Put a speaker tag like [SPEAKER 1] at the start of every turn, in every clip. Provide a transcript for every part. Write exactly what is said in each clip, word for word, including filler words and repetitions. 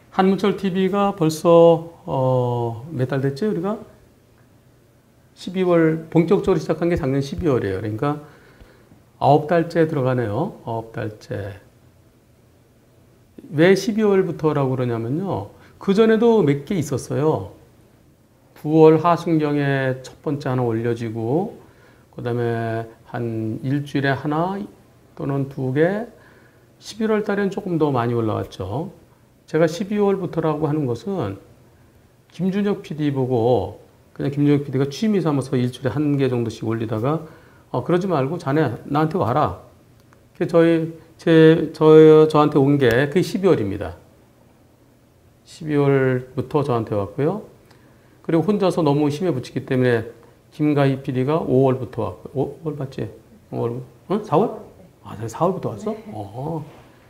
[SPEAKER 1] 한문철 티비가 벌써 어, 몇 달 됐죠? 우리가 십이월 본격적으로 시작한 게 작년 십이월이에요. 그러니까 아홉 달째 들어가네요. 아홉 달째. 왜 십이월부터라고 그러냐면요. 그전에도 몇 개 있었어요. 구월 하순경에 첫 번째 하나 올려지고 그 다음에 한 일주일에 하나 또는 두 개, 십일월 달에는 조금 더 많이 올라왔죠. 제가 십이월부터라고 하는 것은 김준혁 피디 보고 그냥 김준혁 피디가 취미 삼아서 일주일에 한 개 정도씩 올리다가 어, 그러지 말고 자네 나한테 와라. 저희, 제, 저, 저한테 온 게 그게 십이월입니다. 십이월부터 저한테 왔고요. 그리고 혼자서 너무 힘에 부치기 때문에 김가희 피디가 오월부터 왔고, 오월 맞지? 오월, 응? 사월? 아, 사월부터 왔어? 네. 어.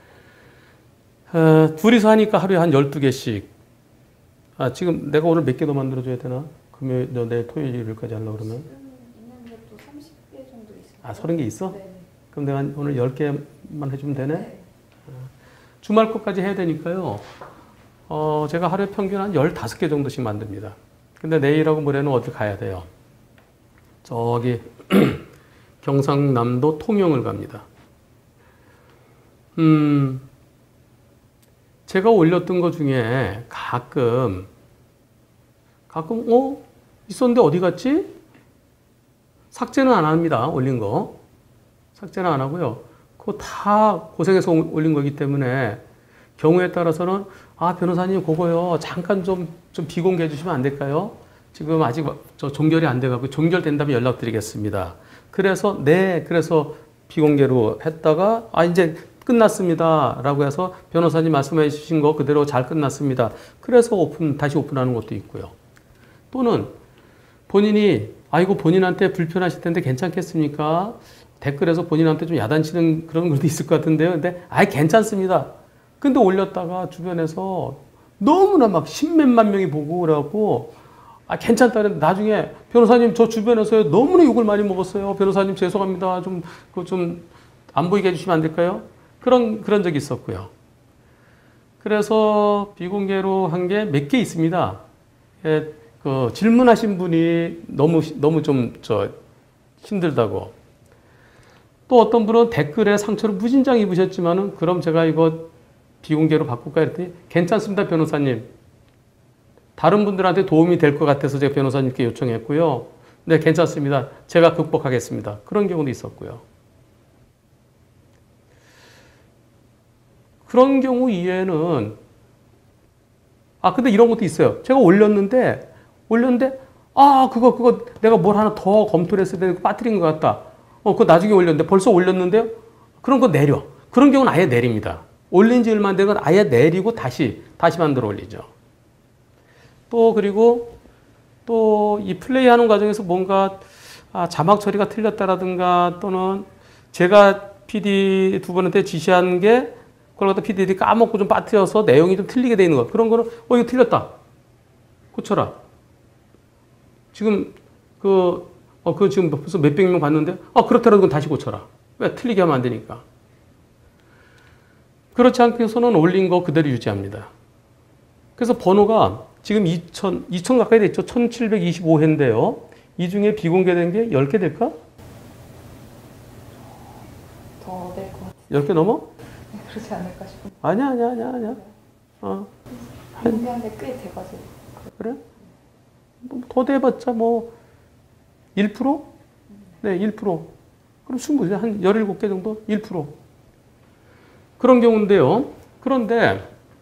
[SPEAKER 1] 어, 둘이서 하니까 하루에 한 열두 개씩. 아, 지금 내가 오늘 몇 개 더 만들어줘야 되나? 금요일, 내 토요일, 일요일까지 하려고 그러면?
[SPEAKER 2] 있는 것도 삼십 개 정도 있어요.
[SPEAKER 1] 아, 서른 개 있어?
[SPEAKER 2] 네.
[SPEAKER 1] 그럼 내가 오늘 열 개만 해주면 되네?
[SPEAKER 2] 네.
[SPEAKER 1] 주말 것까지 해야 되니까요. 어, 제가 하루에 평균 한 열다섯 개 정도씩 만듭니다. 근데 내일하고 모레는 어디 가야 돼요? 저기 경상남도 통영을 갑니다. 음, 제가 올렸던 것 중에 가끔 가끔 어? 있었는데 어디 갔지? 삭제는 안 합니다. 올린 거. 삭제는 안 하고요. 그거 다 고생해서 올린 거기 때문에 경우에 따라서는 아 변호사님 그거요. 잠깐 좀, 좀 비공개해 주시면 안 될까요? 지금 아직 저 종결이 안 돼가지고 종결된다면 연락드리겠습니다. 그래서 네 그래서 비공개로 했다가 아 이제 끝났습니다 라고 해서 변호사님 말씀해 주신 거 그대로 잘 끝났습니다. 그래서 오픈 다시 오픈하는 것도 있고요. 또는 본인이 아이고 본인한테 불편하실 텐데 괜찮겠습니까? 댓글에서 본인한테 좀 야단치는 그런 것도 있을 것 같은데요. 근데 아예 괜찮습니다. 근데 올렸다가 주변에서 너무나 막 십몇만 명이 보고 그래갖고 아 괜찮다는데 나중에 변호사님 저 주변에서 너무나 욕을 많이 먹었어요. 변호사님 죄송합니다. 좀 그거 좀 안 보이게 해주시면 안 될까요? 그런 그런 적이 있었고요. 그래서 비공개로 한 게 몇 개 있습니다. 예, 그 질문하신 분이 너무 너무 좀 저 힘들다고. 또 어떤 분은 댓글에 상처를 무진장 입으셨지만은 그럼 제가 이거 비공개로 바꿀까 했더니 괜찮습니다 변호사님. 다른 분들한테 도움이 될 것 같아서 제가 변호사님께 요청했고요. 네 괜찮습니다. 제가 극복하겠습니다. 그런 경우도 있었고요. 그런 경우 이외에는 아 근데 이런 것도 있어요. 제가 올렸는데 올렸는데 아 그거 그거 내가 뭘 하나 더 검토를 했어야 되는데 빠뜨린 것 같다. 어 그거 나중에 올렸는데 벌써 올렸는데요. 그런 거 내려. 그런 경우는 아예 내립니다. 올린 지 얼마 안 된 건 아예 내리고 다시 다시 만들어 올리죠. 또 그리고 또 이 플레이하는 과정에서 뭔가 아, 자막 처리가 틀렸다라든가 또는 제가 피디 두 분한테 지시한 게 그걸 갖다 피디들이 까먹고 좀 빠뜨려서 내용이 좀 틀리게 돼 있는 거. 그런 거는 어 이거 틀렸다. 고쳐라. 지금 그 어 그 지금 벌써 몇백 명 봤는데 아 그렇더라도 그건 다시 고쳐라. 왜 틀리게 하면 안 되니까. 그렇지 않게 해서는 올린 거 그대로 유지합니다. 그래서 번호가 지금 이천, 이천 가까이 됐죠. 천칠백이십오 회인데요. 이 중에 비공개된 게 열 개 될까?
[SPEAKER 2] 더 될 것 같아요.
[SPEAKER 1] 열 개 넘어?
[SPEAKER 2] 네, 그러지 않을까 싶은데.
[SPEAKER 1] 아니야, 아니야, 아니야, 아니야. 어.
[SPEAKER 2] 공개한데 꽤 돼가지고.
[SPEAKER 1] 그래? 뭐 더 돼봤자 뭐 일 퍼센트? 네, 일 퍼센트. 그럼 충분히 한 열일곱 개 정도? 일 퍼센트. 그런 경우인데요. 그런데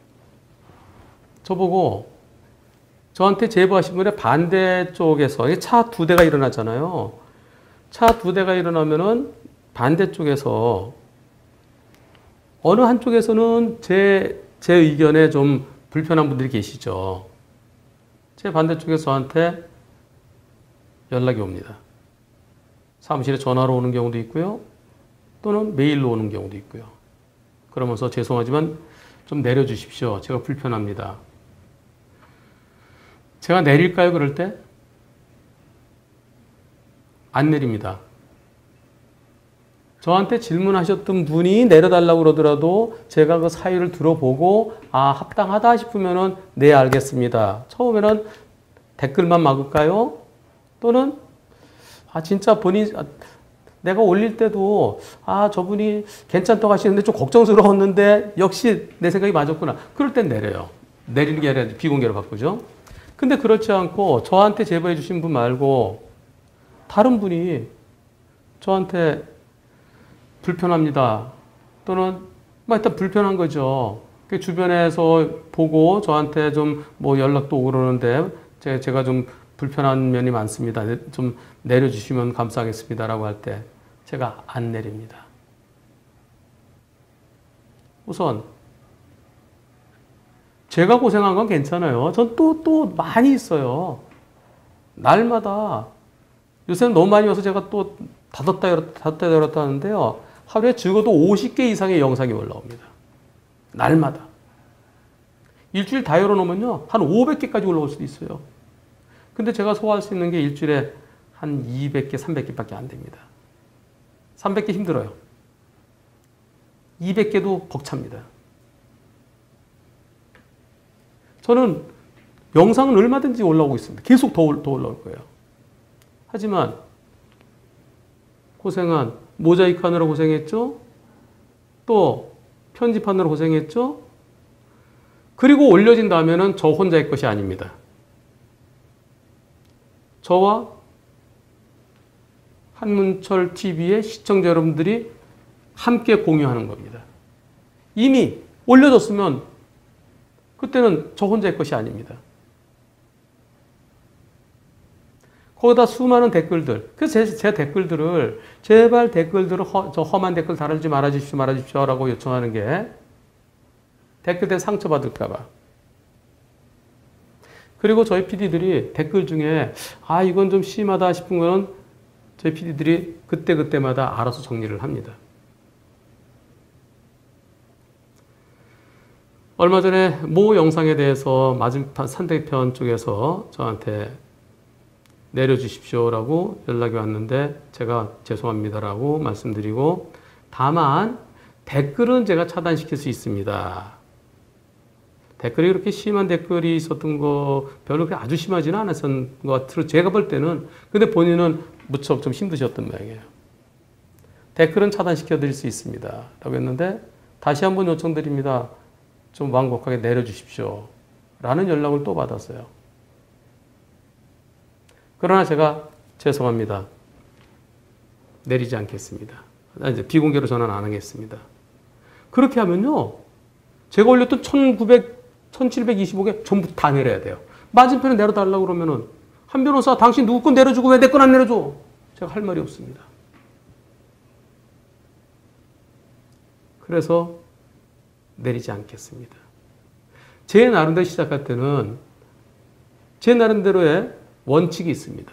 [SPEAKER 1] 저보고 저한테 제보하신 분의 반대쪽에서 차 두 대가 일어나잖아요. 차 두 대가 일어나면은 반대쪽에서 어느 한쪽에서는 제, 제 의견에 좀 불편한 분들이 계시죠. 제 반대쪽에서 저한테 연락이 옵니다. 사무실에 전화로 오는 경우도 있고요. 또는 메일로 오는 경우도 있고요. 그러면서 죄송하지만 좀 내려주십시오. 제가 불편합니다. 제가 내릴까요? 그럴 때? 안 내립니다. 저한테 질문하셨던 분이 내려달라고 그러더라도 제가 그 사유를 들어보고 아 합당하다 싶으면은 네 알겠습니다. 처음에는 댓글만 막을까요? 또는 아 진짜 본인 내가 올릴 때도 아 저분이 괜찮다고 하시는데 좀 걱정스러웠는데 역시 내 생각이 맞았구나. 그럴 땐 내려요. 내리는 게 아니라 비공개로 바꾸죠. 근데 그렇지 않고 저한테 제보해 주신 분 말고 다른 분이 저한테 불편합니다. 또는 뭐 일단 불편한 거죠. 주변에서 보고 저한테 좀 뭐 연락도 오고 그러는데 제가 좀 불편한 면이 많습니다. 좀 내려주시면 감사하겠습니다라고 할 때 제가 안 내립니다. 우선 제가 고생한 건 괜찮아요. 전 또, 또 많이 있어요. 날마다 요새는 너무 많이 와서 제가 또 닫았다 열었다 닫았다 열었다 하는데요. 하루에 적어도 오십 개 이상의 영상이 올라옵니다. 날마다. 일주일 다 열어놓으면요. 한 오백 개까지 올라올 수도 있어요. 근데 제가 소화할 수 있는 게 일주일에 한 이백 개, 삼백 개밖에 안 됩니다. 삼백 개 힘들어요. 이백 개도 벅찹니다. 저는 영상은 얼마든지 올라오고 있습니다. 계속 더, 더 올라올 거예요. 하지만 고생한 모자이크 하느라 고생했죠? 또 편집하느라 고생했죠? 그리고 올려진 다음에는 저 혼자의 것이 아닙니다. 저와 한문철 티비의 시청자 여러분들이 함께 공유하는 겁니다. 이미 올려졌으면 그때는 저 혼자의 것이 아닙니다. 거기다 수많은 댓글들. 그래서 제, 제 댓글들을 제발 댓글들을 허, 저 험한 댓글 달아주지 말아주십시오 말아주십시오 라고 요청하는 게 댓글에 상처받을까 봐. 그리고 저희 피디들이 댓글 중에 아 이건 좀 심하다 싶은 거는 저희 피디들이 그때그때마다 알아서 정리를 합니다. 얼마 전에 모 영상에 대해서 맞은편 상대편 쪽에서 저한테 내려주십시오라고 연락이 왔는데 제가 죄송합니다라고 말씀드리고 다만 댓글은 제가 차단시킬 수 있습니다. 댓글이 그렇게 심한 댓글이 있었던 거 별로 아주 심하지는 않았던 것 같아요. 제가 볼 때는. 근데 본인은 무척 좀 힘드셨던 모양이에요. 댓글은 차단시켜 드릴 수 있습니다. 라고 했는데 다시 한번 요청드립니다. 좀 완곡하게 내려주십시오. 라는 연락을 또 받았어요. 그러나 제가 죄송합니다. 내리지 않겠습니다. 이제 비공개로 전화는 안 하겠습니다. 그렇게 하면요. 제가 올렸던 천구백, 천칠백이십오 개 전부 다 내려야 돼요. 맞은편에 내려달라고 그러면은 한 변호사 당신 누구 건 내려주고 왜 내 건 안 내려줘? 제가 할 말이 없습니다. 그래서 내리지 않겠습니다. 제 나름대로 시작할 때는 제 나름대로의 원칙이 있습니다.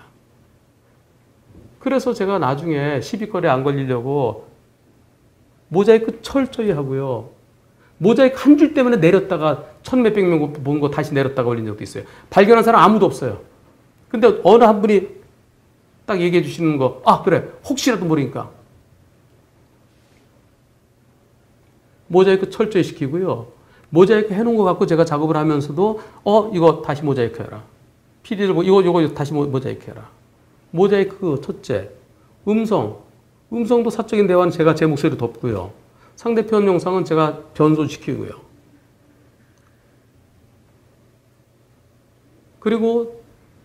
[SPEAKER 1] 그래서 제가 나중에 시비거리에 안 걸리려고 모자이크 철저히 하고요. 모자이크 한 줄 때문에 내렸다가 천 몇백 명 본 거 다시 내렸다가 올린 적도 있어요. 발견한 사람 아무도 없어요. 근데 어느 한 분이 딱 얘기해 주시는 거, 아 그래 혹시라도 모르니까 모자이크 철저히 시키고요. 모자이크 해놓은 거 갖고 제가 작업을 하면서도 어 이거 다시 모자이크 해라. 피디들 이거 이거 다시 모자이크 해라. 모자이크 첫째, 음성, 음성도 사적인 대화는 제가 제 목소리로 덮고요. 상대편 영상은 제가 변소시키고요. 그리고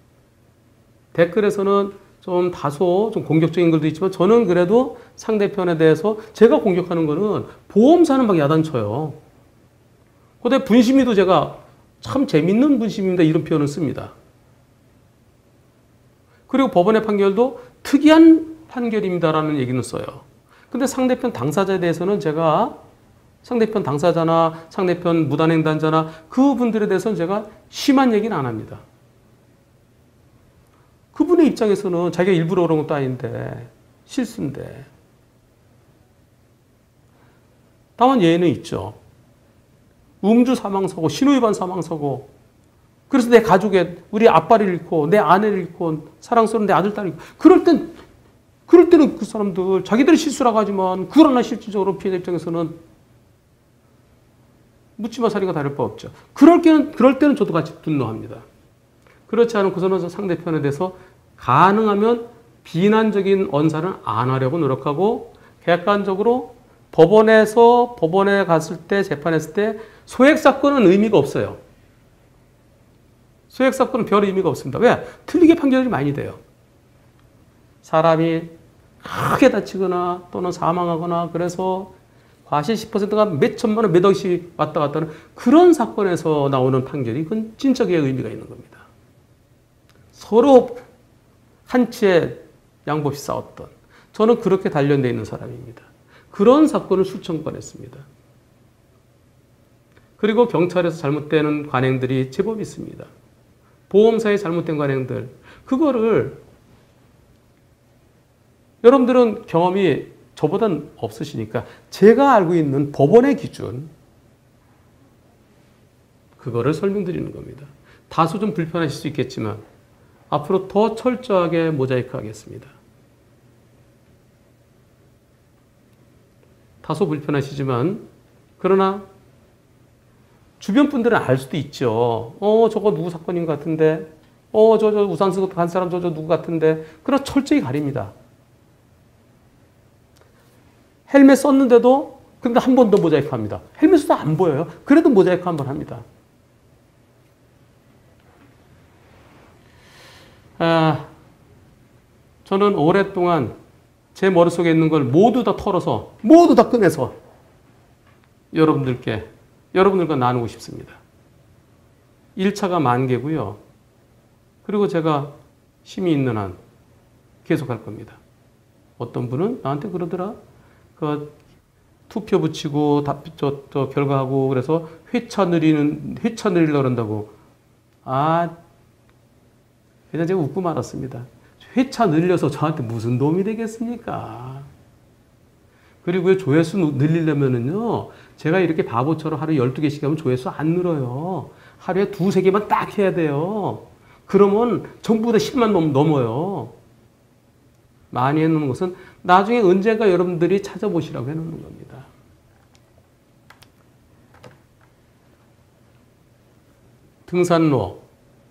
[SPEAKER 1] 댓글에서는 좀 다소 좀 공격적인 글도 있지만 저는 그래도 상대편에 대해서 제가 공격하는 거는 보험사는 막 야단쳐요. 그다음에 분심이도 제가 참 재밌는 분심입니다. 이런 표현을 씁니다. 그리고 법원의 판결도 특이한 판결입니다라는 얘기는 써요. 근데 상대편 당사자에 대해서는 제가 상대편 당사자나 상대편 무단횡단자나 그분들에 대해서는 제가 심한 얘기는 안 합니다. 그분의 입장에서는 자기가 일부러 그런 것도 아닌데 실수인데. 다만 예외는 있죠. 음주 사망사고, 신호위반 사망사고, 그래서 내 가족에 우리 아빠를 잃고 내 아내를 잃고 사랑스러운 내 아들, 딸을 잃고 그럴 땐 그럴 때는 그 사람들 자기들이 실수라고 하지만 그러나 실질적으로 피해자 입장에서는 묻지마 사리가 다를 바 없죠. 그럴 때는, 그럴 때는 저도 같이 분노합니다. 그렇지 않고서는 상대편에 대해서 가능하면 비난적인 언사를 안 하려고 노력하고 객관적으로 법원에서 법원에 갔을 때 재판했을 때 소액 사건은 의미가 없어요. 소액 사건은 별 의미가 없습니다. 왜? 틀리게 판결이 많이 돼요. 사람이 크게 다치거나 또는 사망하거나 그래서 과실 십 퍼센트가 몇 천만 원, 몇 억씩 왔다 갔다 하는 그런 사건에서 나오는 판결이 그건 진짜게 의미가 있는 겁니다. 서로 한치의 양보 없이 싸웠던 저는 그렇게 단련되어 있는 사람입니다. 그런 사건을 수천 건 했습니다. 그리고 경찰에서 잘못되는 관행들이 제법 있습니다. 보험사의 잘못된 관행들 그거를 여러분들은 경험이 저보단 없으시니까 제가 알고 있는 법원의 기준 그거를 설명드리는 겁니다. 다소 좀 불편하실 수 있겠지만 앞으로 더 철저하게 모자이크 하겠습니다. 다소 불편하시지만 그러나 주변 분들은 알 수도 있죠. 어 저거 누구 사건인 것 같은데 어 저 저 우산 쓰고 간 사람 저 저 누구 같은데 그러나 철저히 가립니다. 헬멧 썼는데도 근데 한 번 더 모자이크 합니다. 헬멧도 안 보여요. 그래도 모자이크 한 번 합니다. 아, 저는 오랫동안 제 머릿속에 있는 걸 모두 다 털어서 모두 다 꺼내서 여러분들께 여러분들과 나누고 싶습니다. 일 차가 만 개고요. 그리고 제가 힘이 있는 한 계속 할 겁니다. 어떤 분은 나한테 그러더라. 그 투표 붙이고 답, 저, 저 결과하고 그래서 회차 늘리는 회차 늘리려고 그런다고. 아, 그냥 제가 웃고 말았습니다. 회차 늘려서 저한테 무슨 도움이 되겠습니까? 그리고 조회수 늘리려면은요, 제가 이렇게 바보처럼 하루에 열두 개씩 하면 조회수 안 늘어요. 하루에 두세 개만 딱 해야 돼요. 그러면 전부 다 십만 넘, 넘어요. 많이 해놓는 것은 나중에 언젠가 여러분들이 찾아보시라고 해놓는 겁니다. 등산로,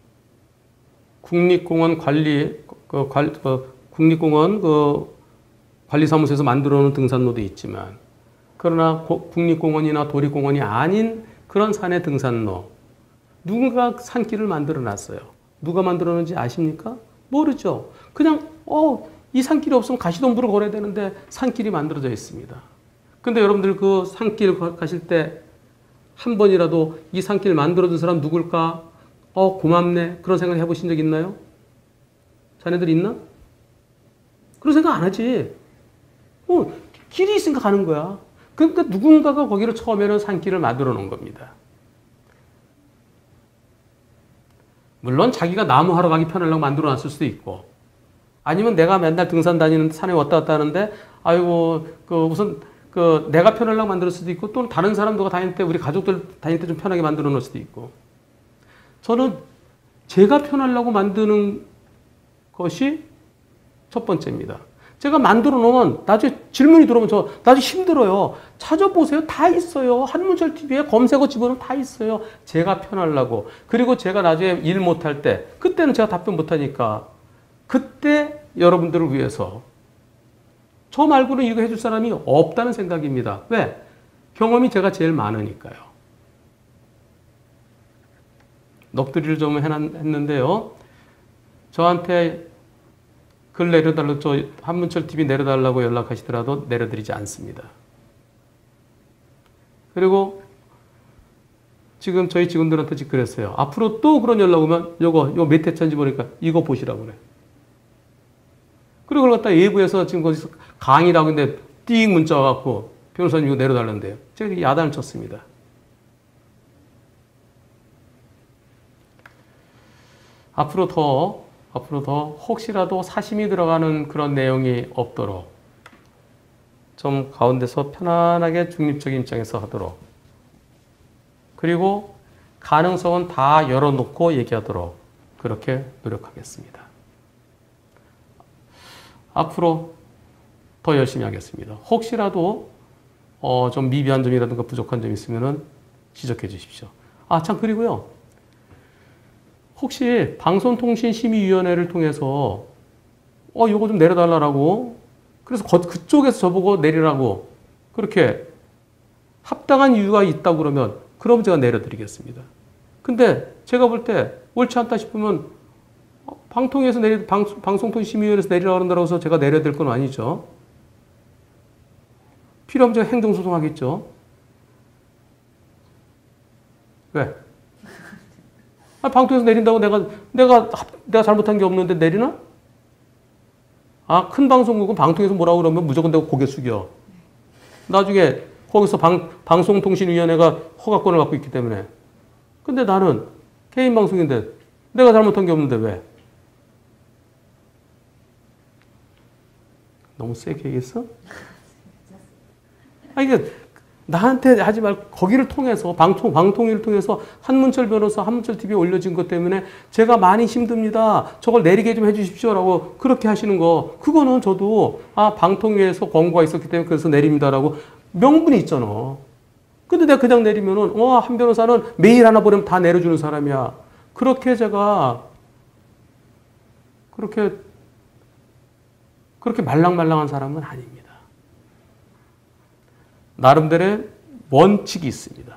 [SPEAKER 1] 국립공원 관리, 그 관, 그 국립공원 그 관리사무소에서 만들어 놓은 등산로도 있지만, 그러나 고, 국립공원이나 도립공원이 아닌 그런 산의 등산로, 누군가 산길을 만들어 놨어요. 누가 만들어 놓은지 아십니까? 모르죠. 그냥, 어, 이 산길이 없으면 가시덤불을 걸어야 되는데 산길이 만들어져 있습니다. 근데 여러분들 그 산길 가실 때 한 번이라도 이 산길 만들어준 사람 누굴까? 어, 고맙네. 그런 생각 해보신 적 있나요? 자네들 있나? 그런 생각 안 하지. 어, 길이 있으니까 가는 거야. 그러니까 누군가가 거기를 처음에는 산길을 만들어 놓은 겁니다. 물론 자기가 나무하러 가기 편하려고 만들어 놨을 수도 있고, 아니면 내가 맨날 등산 다니는 산에 왔다 갔다 하는데, 아이고, 그 우선 그 내가 편하려고 만들 수도 있고, 또 다른 사람들과 다닐 때, 우리 가족들 다닐 때 좀 편하게 만들어 놓을 수도 있고. 저는 제가 편하려고 만드는 것이 첫 번째입니다. 제가 만들어 놓으면 나중에 질문이 들어오면 저 나중에 힘들어요. 찾아보세요. 다 있어요. 한문철 티비에 검색어 집어넣으면 다 있어요. 제가 편하려고. 그리고 제가 나중에 일 못할 때, 그때는 제가 답변 못하니까 그때 여러분들을 위해서 저 말고는 이거 해줄 사람이 없다는 생각입니다. 왜? 경험이 제가 제일 많으니까요. 넋두리를 좀 해놨는데요. 저한테 글 내려달라고, 저 한문철 티비 내려달라고 연락하시더라도 내려드리지 않습니다. 그리고 지금 저희 직원들한테 그랬어요. 앞으로 또 그런 연락 오면 요거, 요 몇 회차인지 모르니까 이거 보시라고 그래. 그리고 그걸 갖다 예부에서 지금 거기서 강의라고 했는데 띵 문자 와갖고 변호사님 이거 내려달라는데요. 제가 야단을 쳤습니다. 앞으로 더, 앞으로 더 혹시라도 사심이 들어가는 그런 내용이 없도록 좀 가운데서 편안하게 중립적인 입장에서 하도록, 그리고 가능성은 다 열어놓고 얘기하도록 그렇게 노력하겠습니다. 앞으로 더 열심히 하겠습니다. 혹시라도 어, 좀 미비한 점이라든가 부족한 점이 있으면은 지적해 주십시오. 아, 참, 그리고요. 혹시 방송통신심의위원회를 통해서 어, 요거 좀 내려달라고 그래서 거, 그쪽에서 저보고 내리라고 그렇게 합당한 이유가 있다고 그러면 그럼 제가 내려드리겠습니다. 근데 제가 볼 때 옳지 않다 싶으면 방통위에서 내리, 방, 방송통신심의위원회에서 내리라고 한다고 해서 제가 내려야 될 건 아니죠. 필요하면 제가 행정소송하겠죠. 왜? 아, 방통위에서 내린다고 내가, 내가, 내가 잘못한 게 없는데 내리나? 아, 큰 방송국은 방통위에서 뭐라고 그러면 무조건 내가 고개 숙여. 나중에 거기서 방, 방송통신위원회가 허가권을 갖고 있기 때문에. 근데 나는 개인 방송인데 내가 잘못한 게 없는데 왜? 너무 세게 얘기했어? 아, 이게 나한테 하지 말고 거기를 통해서 방통, 방통위를 통해서 한문철 변호사, 한문철 티비에 올려진 것 때문에 제가 많이 힘듭니다. 저걸 내리게 좀 해주십시오라고 그렇게 하시는 거. 그거는 저도 아, 방통위에서 권고가 있었기 때문에 그래서 내립니다라고 명분이 있잖아. 근데 내가 그냥 내리면은 어, 한 변호사는 메일 하나 보내면 다 내려주는 사람이야. 그렇게 제가 그렇게 그렇게 말랑말랑한 사람은 아닙니다. 나름대로의 원칙이 있습니다.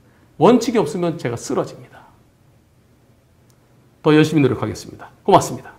[SPEAKER 1] 원칙이 없으면 제가 쓰러집니다. 더 열심히 노력하겠습니다. 고맙습니다.